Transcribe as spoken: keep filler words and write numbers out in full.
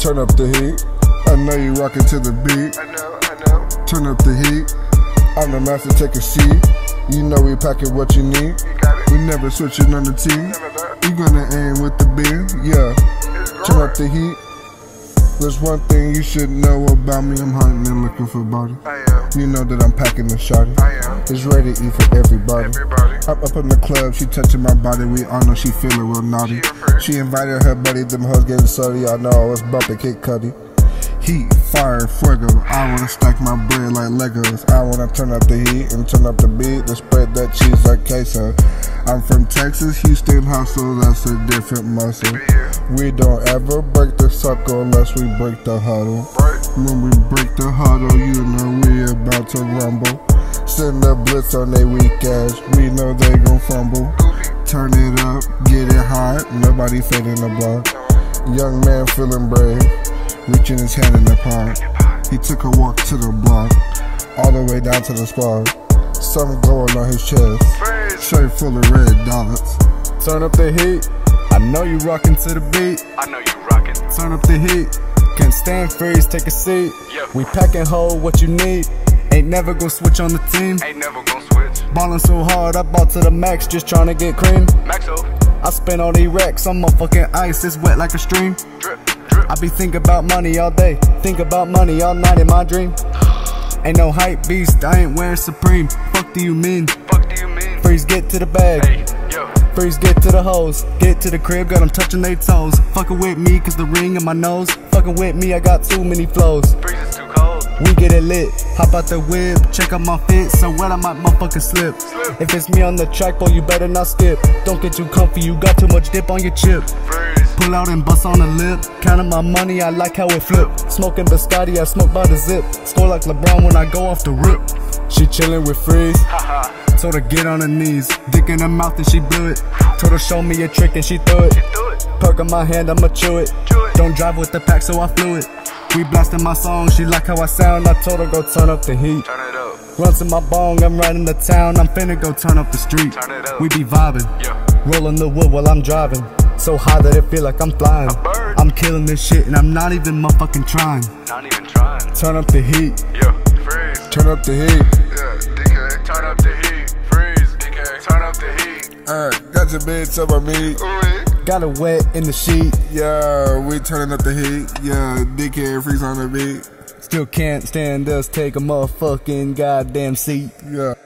turn up the heat. I know you rockin' to the beat. I know, I know. Turn up the heat. I'm the master, take a seat. You know we packin' what you need. You got it. We never switchin' on the team. Never that. You gonna aim with the beam, yeah. Turn up the heat. There's one thing you should know about me. I'm hunting and looking for body. I am. You know that I'm packing the shotty. I am. It's ready to eat for everybody. Everybody. I'm up in the club, she touching my body. We all know she feeling real naughty. She, she invited her buddy, them hoes getting salty. I know I was bumping Kid Cudi. Heat, fire, fuego. I wanna stack my bread like Legos. I wanna turn up the heat and turn up the beat and spread that cheese like queso. I'm from Texas, Houston hustle, that's a different muscle. We don't ever break the sucker unless we break the huddle. When we break the huddle, you know we about to rumble. Send a blitz on they weak ass, we know they gon' fumble. Turn it up, get it hot, nobody fading the block. Young man feeling brave, reaching his hand in the pond. He took a walk to the block, all the way down to the squad. Something glowing on his chest, shirt full of red dots. Turn up the heat, I know you rockin' to the beat. I know you rockin'. Turn up the heat, can't stand freeze, take a seat. Yeah. We pack and hold what you need, ain't never gon' switch on the team. Ain't never gon' switch. Ballin' so hard, I bought to the max, just tryna get cream. Maxo. I spent all these racks on my fucking ice, it's wet like a stream. Drip, drip. I be thinking about money all day, think about money all night in my dream. Ain't no hype beast, I ain't wearing Supreme. Fuck do you mean? Fuck do you mean? Freeze, get to the bag. Hey, yo. Freeze, get to the hoes. Get to the crib, got them touching they toes. Fucking with me, cause the ring in my nose. Fucking with me, I got too many flows. Freeze is too cold. We get it lit, hop out the whip, check out my fit, so wet I might motherfucking slip. Slip. If it's me on the track, boy, you better not skip. Don't get too comfy, you got too much dip on your chip. Freeze. Pull out and bust on the lip, counting my money, I like how it flip. Smoking biscotti, I smoke by the zip. Score like LeBron when I go off the rip. She chillin' with Freeze, Haha. told her get on her knees. Dick in her mouth and she blew it. Told her show me a trick and she threw it. Do it. Perk on my hand, I'ma chew it. Chew it. Don't drive with the pack, so I flew it. We blasting my song, she like how I sound. I told her go turn up the heat. Turn it up. Runs in my bong, I'm riding the town. I'm finna go turn up the street. Turn it up. We be vibing, Yeah. rolling the wood while I'm driving. So high that it feel like I'm flying. A bird. I'm killing this shit and I'm not even motherfucking trying. Not even trying. Turn up the heat, Yeah. Freeze. turn up the heat. Yeah. D K. Turn up the heat. Freeze. D K. Turn up the heat. Alright, got your bed to my meat. Ooh. Got it wet in the sheet. Yeah, we turning up the heat. Yeah, D K Freeze on the beat. Still can't stand us, take a motherfucking goddamn seat. Yeah.